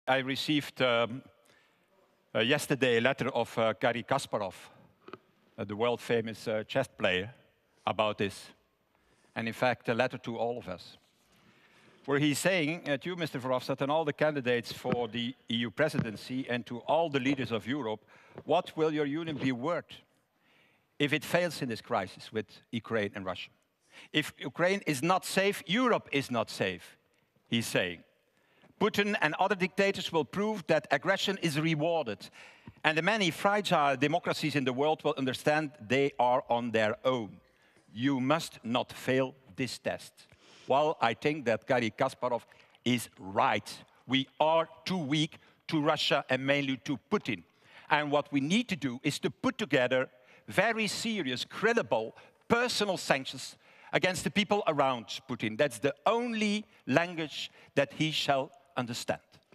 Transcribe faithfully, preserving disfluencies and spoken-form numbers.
I received um, uh, yesterday a letter of uh, Garry Kasparov, uh, the world-famous uh, chess player, about this. And in fact, a letter to all of us, where he's saying uh, to you, Mister Verhofstadt, and all the candidates for the E U presidency, and to all the leaders of Europe, what will your union be worth if it fails in this crisis with Ukraine and Russia? If Ukraine is not safe, Europe is not safe, he's saying. Putin and other dictators will prove that aggression is rewarded, and the many fragile democracies in the world will understand they are on their own. You must not fail this test. Well, I think that Garry Kasparov is right. We are too weak to Russia and mainly to Putin. And what we need to do is to put together very serious, credible, personal sanctions against the people around Putin. That's the only language that he shall understand.